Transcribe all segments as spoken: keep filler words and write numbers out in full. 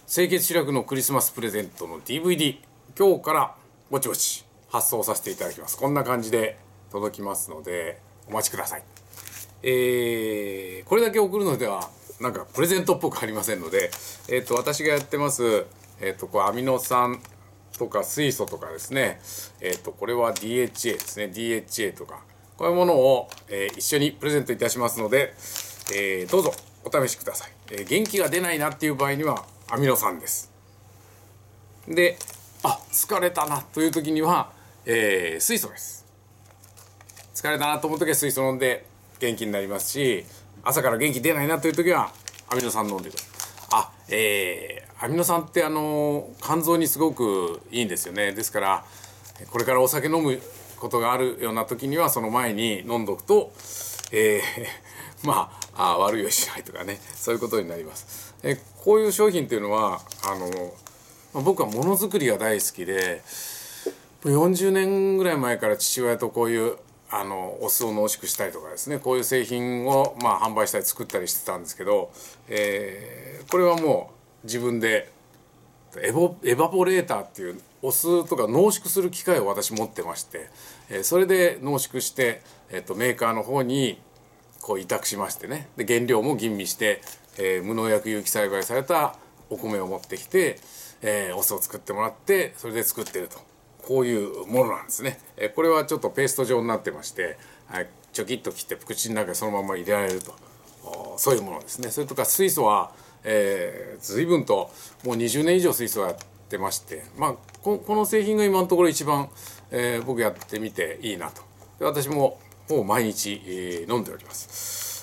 清潔白のクリスマスプレゼントの ディーブイディー 今日からぼちぼち発送させていただきます。こんな感じで届きますのでお待ちください。えー、これだけ送るのではなんかプレゼントっぽくありませんので、えー、と私がやってます、えー、とこうアミノ酸とか水素とかですね、えー、とこれは ディーエイチエー ですね ディーエイチエー とかこういうものを、えー、一緒にプレゼントいたしますので、えー、どうぞお試しください。えー、元気が出ないなっていう場合にはアミノ酸です。で、あ、疲れたなという時には、えー、水素です。疲れたなと思う時は水素飲んで元気になりますし、朝から元気出ないなという時はアミノ酸飲んでくる。あ、えー、アミノ酸ってあの肝臓にすごくいいんですよね。ですからこれからお酒飲むことがあるような時にはその前に飲んどくと、えー、まああ悪酔いしないとかね、そういうことになります。えこういう商品っていうのはあの僕はものづくりが大好きで、よんじゅうねんぐらい前から父親とこういうあのお酢を濃縮したりとかですね、こういう製品をまあ販売したり作ったりしてたんですけど、えー、これはもう自分でエボエバポレーターっていうお酢とか濃縮する機械を私持ってまして、えー、それで濃縮して、えー、とメーカーの方にこう委託しましてね、で原料も吟味して、えー、無農薬有機栽培されたお米を持ってきて、えー、お酢を作ってもらってそれで作ってると、こういうものなんですね。えー、これはちょっとペースト状になってまして、はい、ちょきっと切って口の中にそのまま入れられると、そういうものですね。それとか水素は、えー、随分ともうにじゅうねん以上水素をやってまして、まあ、こ, この製品が今のところ一番、えー、僕やってみていいなと。で私ももう毎日、えー、飲んでおります。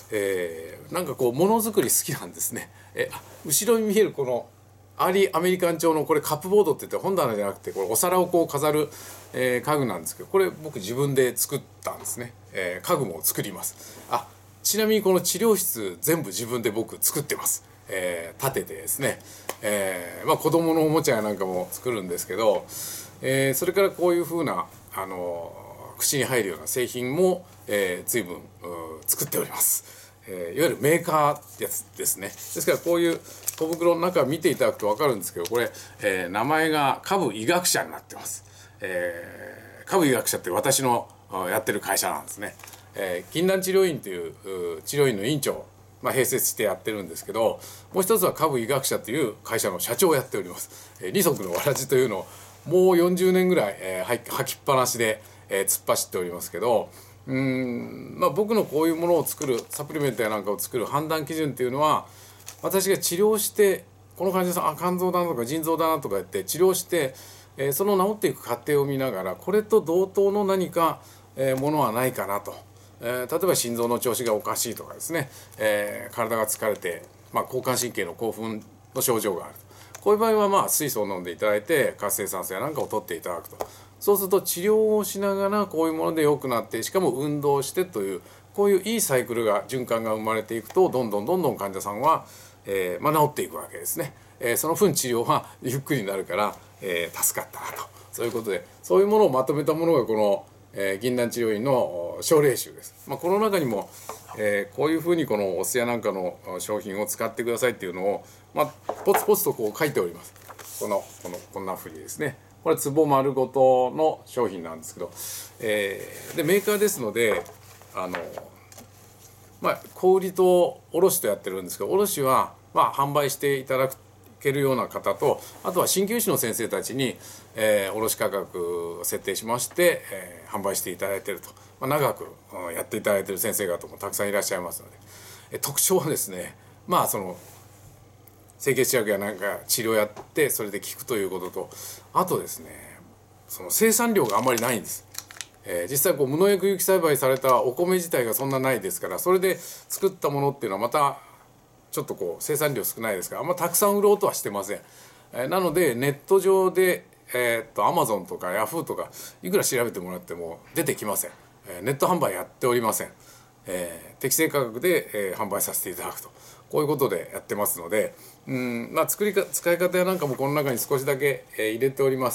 えー、なんかこうものづくり好きなんですね。えー、後ろに見えるこのアーリーアメリカン調のこれカップボードって言って本棚じゃなくてこれお皿をこう飾る、えー、家具なんですけど、これ僕自分で作ったんですね。えー、家具も作ります。あ、ちなみにこの治療室全部自分で僕作ってます。えー、立ててですね、えーまあ、子供のおもちゃやなんかも作るんですけど、えー、それからこういう風なあの口に入るような製品も、えー、随分作っております。えー、いわゆるメーカーってやつですね。ですからこういう小袋の中見ていただくと分かるんですけど、これ、えー、名前が下部医学社になってます。えー、下部医学社って私のやってる会社なんですね。えー、禁断治療院という治療院の院長、まあ、併設してやってるんですけど、もう一つは下部医学社という会社の社長をやっております。えー、二足のわらじというのをもうよんじゅうねんぐらい、えー、履きっぱなしで、えー、突っ走っておりますけど、うーん、まあ、僕のこういうものを作るサプリメントやなんかを作る判断基準っていうのは、私が治療してこの患者さんあ肝臓だなとか腎臓だなとか言って治療して、えー、その治っていく過程を見ながらこれと同等の何か、えー、ものはないかなと、えー、例えば心臓の調子がおかしいとかですね、えー、体が疲れて、まあ、交感神経の興奮の症状があると、こういう場合はまあ水素を飲んでいただいて活性酸素やなんかを取っていただくと、そうすると治療をしながらこういうもので良くなって、しかも運動してというこういういいサイクルが循環が生まれていくと、どんどんどんどん患者さんは、えーまあ、治っていくわけですね。えー、その分治療はゆっくりになるから、えー、助かったなと、そういうことでそういうものをまとめたものがこの、えー、銀杏治療院の症例集です。まあ、この中にも、えー、こういうふうにこのお酢やなんかの商品を使ってくださいっていうのを、まあ、ポツポツとこう書いております。このこのこんなふうにですね、これ壺丸ごとの商品なんですけど、えー、でメーカーですのであのまあ小売りと卸とやってるんですけど、卸はまあ販売していただけるような方と、あとは鍼灸師の先生たちに、えー、卸価格を設定しまして、えー、販売していただいていると、まあ、長くやっていただいている先生方もたくさんいらっしゃいますので、え特徴はですね、まあその清潔治薬やなんか治療やってそれで効くということと、あとですねその生産量があまりないんです。えー、実際こう無農薬有機栽培されたお米自体がそんなないですから、それで作ったものっていうのはまたちょっとこう生産量少ないですから、あんまたくさん売ろうとはしてません。えー、なのでネット上で、えー、っと アマゾン とか ヤフー とかいくら調べてもらっても出てきません。えー、ネット販売やっておりません。えー、適正価格で、えー、販売させていただくと、こういうことでやってますので、うん、まあ、作りか使い方やなんかもこの中に少しだけ、えー、入れております。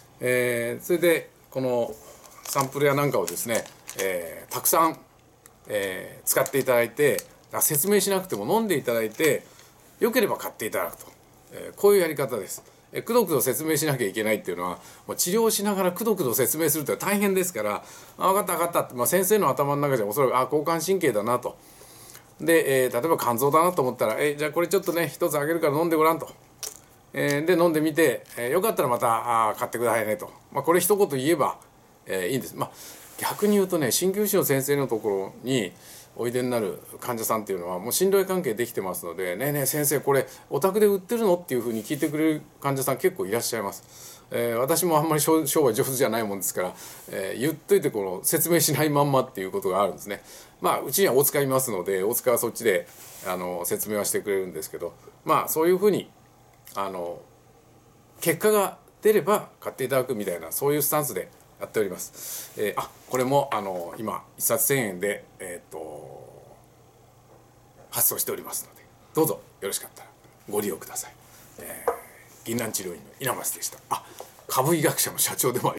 えー、それでこのサンプルやなんかをですね、えー、たくさん、えー、使っていただいて、説明しなくても飲んでいただいてよければ買っていただくと、 えー、こういうやり方です。えー、くどくど説明しなきゃいけないっていうのは、もう治療しながらくどくど説明するって大変ですから、あ、分かった分かったって、まあ、先生の頭の中じゃおそらくあ交感神経だなと。で、えー、例えば肝臓だなと思ったら、えー、じゃあこれちょっとね一つあげるから飲んでごらんと。えー、で飲んでみて、えー、よかったらまたあ買ってくださいねと、まあ、これ一言言えば、えー、いいんです。まあ、逆に言うとね、鍼灸師の先生のところにおいでになる患者さんっていうのはもう信頼関係できてますので、ねえねえ先生これお宅で売ってるのっていうふうに聞いてくれる患者さん結構いらっしゃいます。えー、私もあんまり商売上手じゃないもんですから、えー、言っといてこの説明しないまんまっていうことがあるんですね。まあうちには大塚いますので、大塚はそっちであの説明はしてくれるんですけど、まあそういうふうにあの結果が出れば買っていただくみたいな、そういうスタンスでやっております。えー、あこれもあの今いっさつせんえんで、えー、と発送しておりますので、どうぞよろしかったらご利用ください。えー、銀杏治療院の稲松でした。あ、株医学者の社長でもあります。